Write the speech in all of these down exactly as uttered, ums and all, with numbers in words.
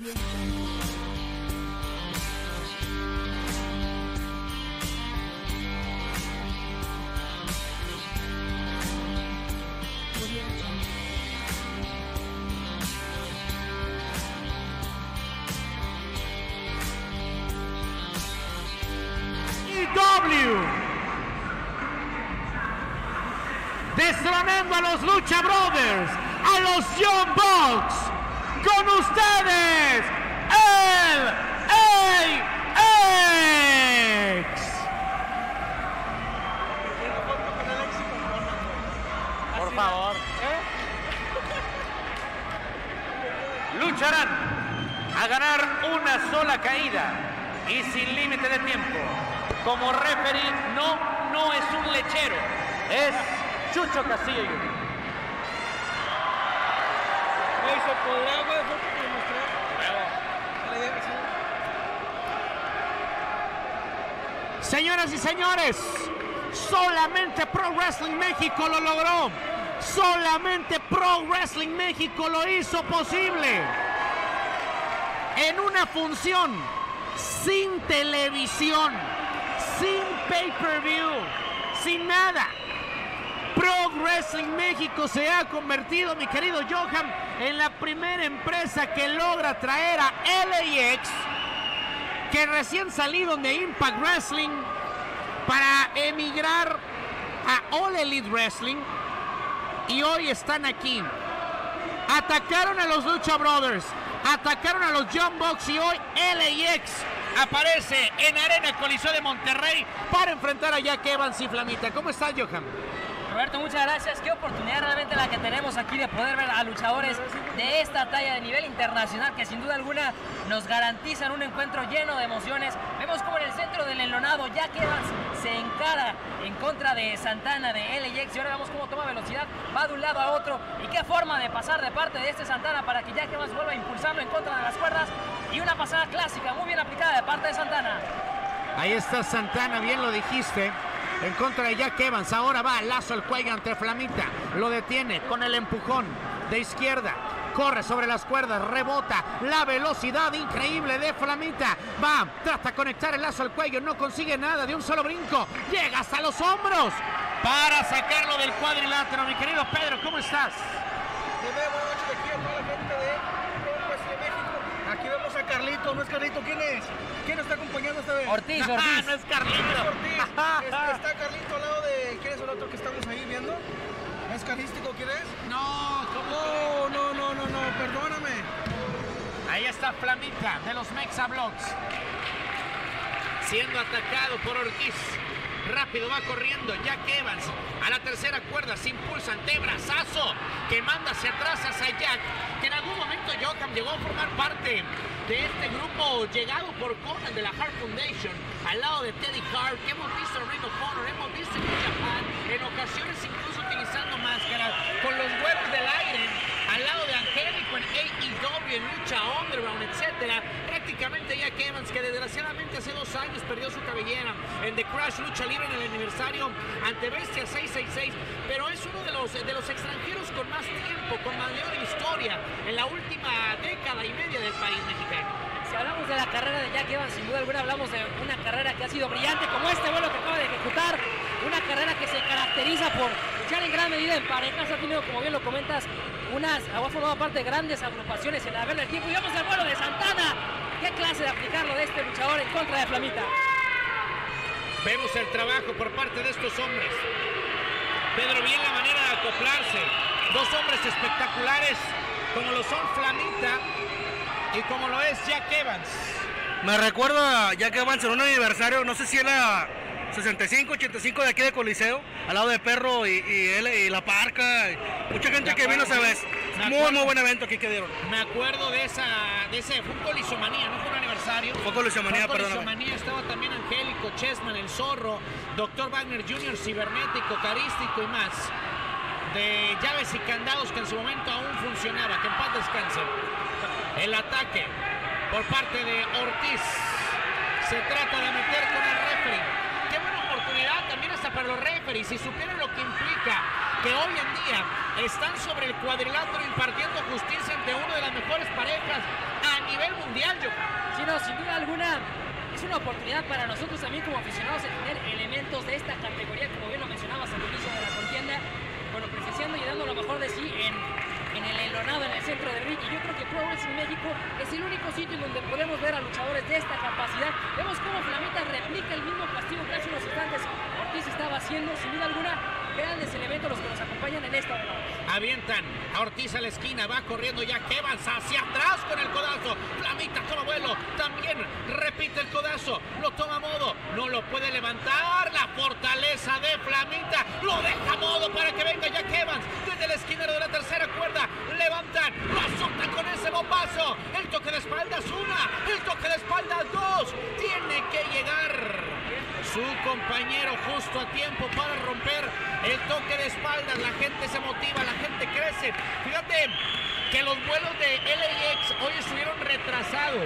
Destronando a los Lucha Brothers, a los Young Bucks, con ustedes, el A X. Por favor. Lucharán a ganar una sola caída y sin límite de tiempo. Como referee, no, no es un lechero, es Chucho Castillo junior ¿Se podrá, güey, demostrar? Señoras y señores, solamente Pro Wrestling México lo logró. Solamente Pro Wrestling México lo hizo posible. En una función sin televisión, sin pay-per-view, sin nada. Pro Wrestling México se ha convertido, mi querido Johan, en la primera empresa que logra traer a L A X, que recién salido de Impact Wrestling, para emigrar a All Elite Wrestling, y hoy están aquí. Atacaron a los Lucha Brothers, atacaron a los Young Bucks, y hoy L A X aparece en Arena Coliseo de Monterrey para enfrentar a Jack Evans y Flamita. ¿Cómo estás, Johan? Roberto, muchas gracias. Qué oportunidad realmente la que tenemos aquí de poder ver a luchadores de esta talla de nivel internacional, que sin duda alguna nos garantizan un encuentro lleno de emociones. Vemos como en el centro del enlonado Jack Evans se encara en contra de Santana de L A X, y ahora vemos cómo toma velocidad, va de un lado a otro, y qué forma de pasar de parte de este Santana para que Jack Evans vuelva a impulsarlo en contra de las cuerdas, y una pasada clásica muy bien aplicada de parte de Santana. Ahí está Santana, bien lo dijiste, en contra de Jack Evans. Ahora va lazo al cuello ante Flamita, lo detiene con el empujón de izquierda, corre sobre las cuerdas, rebota, la velocidad increíble de Flamita, va, trata de conectar el lazo al cuello, no consigue nada, de un solo brinco llega hasta los hombros para sacarlo del cuadrilátero. Mi querido Pedro, ¿cómo estás? Buenas noches aquí a toda la gente de Pro Wrestling México. Aquí vemos a Carlito, ¿no es Carlito? ¿Quién es? ¿Quién nos está acompañando esta vez? Ortiz, Ortiz. No es Carlito. Ortiz. Está, está Carlito al lado de... ¿Quién es el otro que estamos ahí viendo? ¿Es Calístico? ¿Quién es? No, No, no, no, no, no, perdóname. ahí está Flamita de los Mexa Blocks, siendo atacado por Ortiz. Rápido va corriendo Jack Evans a la tercera cuerda, se impulsa ante brazazo que manda hacia atrás hacia Jack, que en algún momento Johan llegó a formar parte de este grupo llegado por Conan de la Hart Foundation, al lado de Teddy Hart, que hemos visto en Ring of Honor, hemos visto en Japan, en ocasiones incluso utilizando máscaras, con los huevos del aire, al lado de Angélico en A E W, en lucha underground, etcétera. Prácticamente Jack Evans, que desgraciadamente hace dos años perdió su cabellera en The Crash Lucha Libre en el aniversario ante Bestia seiscientos sesenta y seis, pero es uno de los, de los extranjeros con más tiempo, con mayor historia en la última década y media del país mexicano. Si hablamos de la carrera de Jack Evans, sin duda alguna hablamos de una carrera que ha sido brillante, como este vuelo que acaba de ejecutar, una carrera que se caracteriza por luchar en gran medida en parejas, ha tenido, como bien lo comentas, unas, ha formado parte de grandes agrupaciones en la guerra del tiempo, y vemos el vuelo de Santana. ¿Qué clase de aplicarlo de este luchador en contra de Flamita? Vemos el trabajo por parte de estos hombres. Pedro, bien la manera de acoplarse. Dos hombres espectaculares, como lo son Flamita y como lo es Jack Evans. Me recuerda a Jack Evans en un aniversario, no sé si era sesenta y cinco, ochenta y cinco de aquí de Coliseo, al lado de Perro y, y él y La Parca, y mucha gente que vino esa vez. Muy, muy buen evento aquí que dieron. Me acuerdo de esa, de ese, fue un Colisomanía, no fue un aniversario. Fue Colisomanía, fue perdóname. Colisomanía, estaba también Angélico, Chessman, El Zorro, Doctor Wagner junior, Cibernético, Carístico y más. De llaves y candados que en su momento aún funcionaba, que en paz descanse. El ataque por parte de Ortiz. Se trata de meter con el referee. Qué buena oportunidad también hasta para los referees. Si supieran lo que implica que hoy en día están sobre el cuadrilátero impartiendo justicia ante una de las mejores parejas a nivel mundial, Johan. Sí, no, sin duda alguna es una oportunidad para nosotros también como aficionados de tener elementos de esta categoría, como bien lo mencionabas al inicio de la contienda, bueno, presenciando y dando lo mejor de sí en, en el enlonado, en el centro del ring. Y yo creo que Pro Wrestling México es el único sitio en donde podemos ver a luchadores de esta capacidad. Vemos cómo Flamita replica el mismo castigo que hace unos instantes Ortiz estaba haciendo, sin duda alguna, grandes elementos los que nos acompañan en esta velada. Avientan a Ortiz a la esquina, va corriendo Jack Evans hacia atrás con el codazo. Flamita toma vuelo, también repite el codazo, lo toma a modo, no lo puede levantar. La fortaleza de Flamita lo deja a modo para que venga Jack Evans desde el esquinero de la tercera cuerda. Levantan, lo azotan con ese bombazo. El toque de espaldas una, el toque de espaldas dos. Tiene que llegar su compañero justo a tiempo para romper el toque de espaldas. La gente se motiva, la gente crece. Fíjate que los vuelos de L A X hoy estuvieron retrasados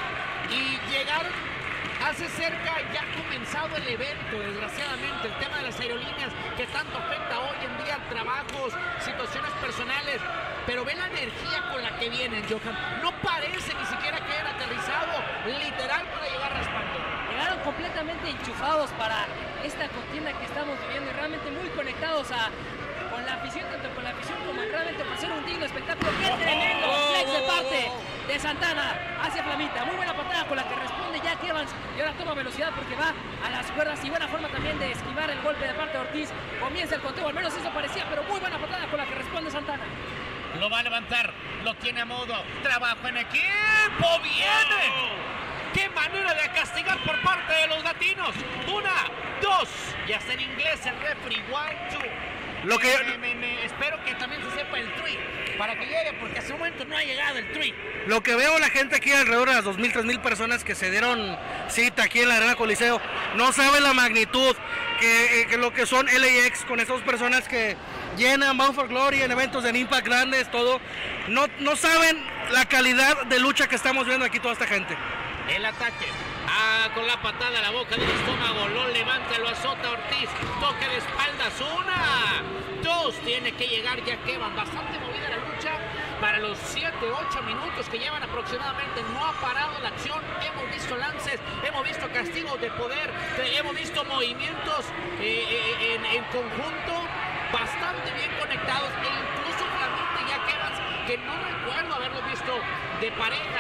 y llegaron hace cerca, ya ha comenzado el evento, desgraciadamente, el tema de las aerolíneas que tanto afecta hoy en día trabajos, situaciones personales, pero ve la energía con la que vienen, Johan. No parece ni siquiera que hayan aterrizado, literal, para llegar raspando. Llegaron completamente enchufados para esta contienda que estamos viviendo y realmente muy conectados a, con la afición, tanto con la afición como en realmente ofrecer un digno espectáculo. ¡Qué tremendo! Flex de parte de Santana hacia Flamita. Muy buena patada con la que responde Jack Evans y ahora toma velocidad porque va a las cuerdas y buena forma también de esquivar el golpe de parte de Ortiz. Comienza el conteo, al menos eso parecía, pero muy buena patada con la que responde Santana. Lo va a levantar, lo tiene a modo, trabajo en equipo, viene. ¡Qué manera de castigar por parte de los latinos! Una, dos, y hasta en inglés el referee, one, two. Lo que... me, me, me, espero que también se sepa el three, para que llegue, porque hasta el momento no ha llegado el three. Lo que veo la gente aquí, alrededor de las dos mil, tres mil personas que se dieron cita aquí en la Arena Coliseo, no saben la magnitud que, que lo que son L A X con estas personas que llenan Bound for Glory en eventos en Impact grandes, todo. No, no saben la calidad de lucha que estamos viendo aquí toda esta gente. El ataque, ah, con la patada a la boca del estómago, lo levanta, lo azota Ortiz, toque de espaldas, una, dos, tiene que llegar Jack Evans, bastante movida la lucha, para los siete, ocho minutos que llevan aproximadamente, no ha parado la acción, hemos visto lances, hemos visto castigos de poder, hemos visto movimientos eh, eh, en, en conjunto, bastante bien conectados, e incluso Flamita y Jack Evans, que no recuerdo haberlos visto de pareja,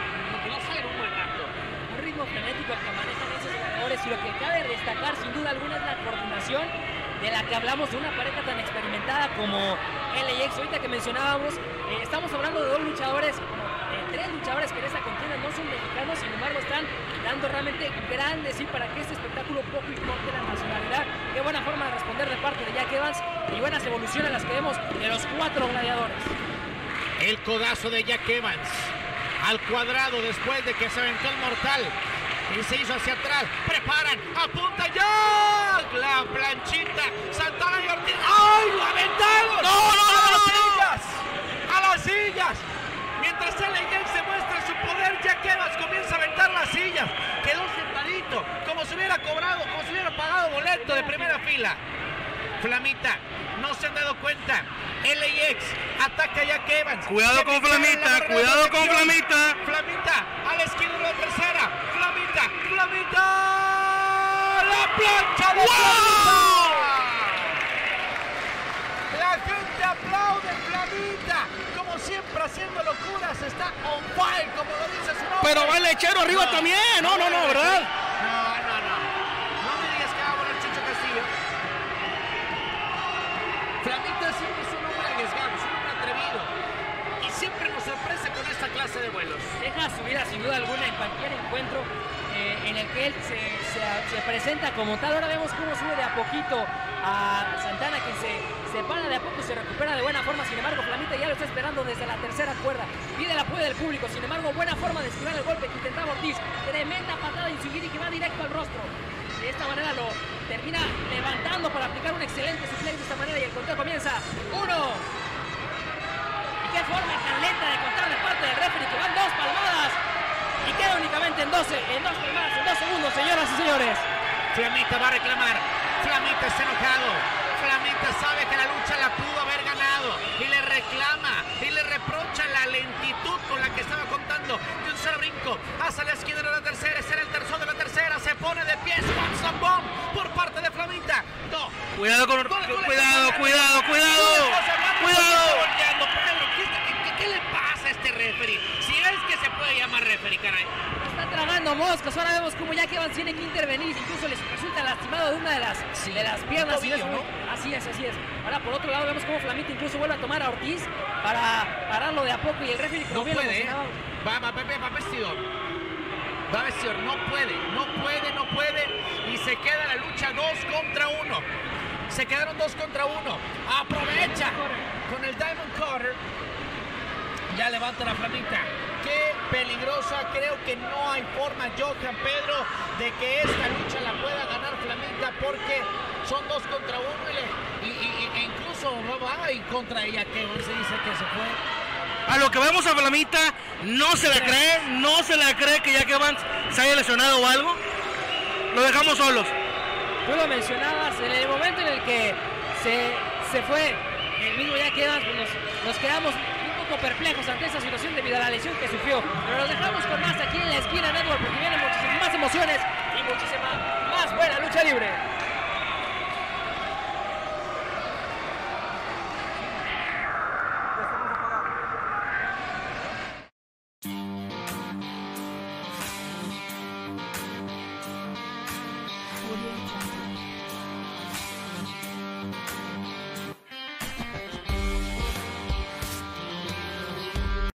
no sé, en un buen rato. Un ritmo frenético el que manejan esos jugadores y lo que cabe destacar sin duda alguna es la coordinación de la que hablamos de una pareja tan experimentada como L A X. Ahorita que mencionábamos, eh, estamos hablando de dos luchadores, bueno, eh, tres luchadores que en esta contienda no son mexicanos, sin embargo están dando realmente grandes sí para que este espectáculo poco importe la nacionalidad. Qué buena forma de responder de parte de Jack Evans y buenas evoluciones las que vemos de los cuatro gladiadores. El codazo de Jack Evans al cuadrado después de que se aventó el mortal y se hizo hacia atrás, preparan, apunta ya la planchita, Santana y Ortiz, ¡ay, lo aventaron! ¡No, no, no, ¡A las no! sillas! ¡A las sillas! Mientras L A X se muestra su poder, Jack Evans comienza a aventar las sillas, quedó sentadito, como si hubiera cobrado, como si hubiera pagado boleto de primera fila. Flamita, no se han dado cuenta, L A X ataca a Jack Evans. Cuidado con Flamita, cuidado con Flamita. Flamita a la esquina de la tercera. Flamita, Flamita. La plancha de ¡Wow! Flamita. La gente aplaude Flamita. Como siempre haciendo locuras. Está on fire, como lo dice su nombre. Pero va el lechero arriba No. también. No, no, no, ¿verdad? No, no, no. No me digas que va a poner Chucho Castillo. Flamita siempre es un hombre arriesgado, es un hombre atrevido y siempre nos sorprende con esta clase de vuelos. Deja su vida sin duda alguna en cualquier encuentro eh, en el que él se, se, se presenta como tal. Ahora vemos cómo sube de a poquito a Santana, que se separa de a poco, se recupera de buena forma. Sin embargo, Flamita ya lo está esperando desde la tercera cuerda, pide el apoyo del público. Sin embargo, buena forma de esquivar el golpe que intentaba Ortiz, tremenda patada de Insugiri que va directo al rostro. De esta manera lo termina levantando para aplicar un excelente suplex de esta manera y el conteo comienza. Uno. Y qué forma tan lenta de contar de parte del referee, que van dos palmadas y queda únicamente en doce, en dos palmadas, en dos segundos, señoras y señores. Flamita va a reclamar, Flamita está enojado, Flamita sabe que la lucha la pudo haber ganado y le reclama y le reprocha la lentitud con la que estaba contando de un solo brinco hacia la esquina de la tercera, ese era el tercero de la tercera, se pone de pies, Juan Zambón por parte de Flamita. No. Cuidado con... Gol, gol, Cuidado, gol, cuidado, gol, cuidado, gol, cuidado. Cuidado. Volteando, Pedro, ¿qué, qué, qué le pasa a este referee? Si es que se puede llamar referee, caray. Está tragando moscas. Ahora vemos cómo Jack Evans tiene que intervenir. Incluso les resulta lastimado de una de las, Sí, de las piernas. tobillo, Y eso- ¿no? Así es, así es. Ahora por otro lado vemos cómo Flamita incluso vuelve a tomar a Ortiz para pararlo de a poco. Y el referee, como No bien lo puede, ¿eh? mencionaba, Va, va, va, va, va vestidor. Va vestidor, no puede, no puede, no puede. Y se queda la lucha dos contra uno. Se quedaron dos contra uno. Aprovecha con el Diamond Cutter. Ya levanta la Flamita. Qué peligrosa. Creo que no hay forma, Johan Pedro, de que esta lucha la pueda ganar Flamita, porque son dos contra uno y, le, y, y- e incluso va y contra ella, que se dice que se fue. A lo que vemos a Flamita, no se la cree, no se la cree que Jack Evans se haya lesionado o algo. Lo dejamos solos. tú lo mencionabas, en el momento en el que se, se fue el mismo Jack Evans, pues nos, nos quedamos un poco perplejos ante esa situación debido a la lesión que sufrió. Pero nos dejamos con más aquí en la esquina network, porque vienen muchísimas más emociones y muchísima más buena lucha libre.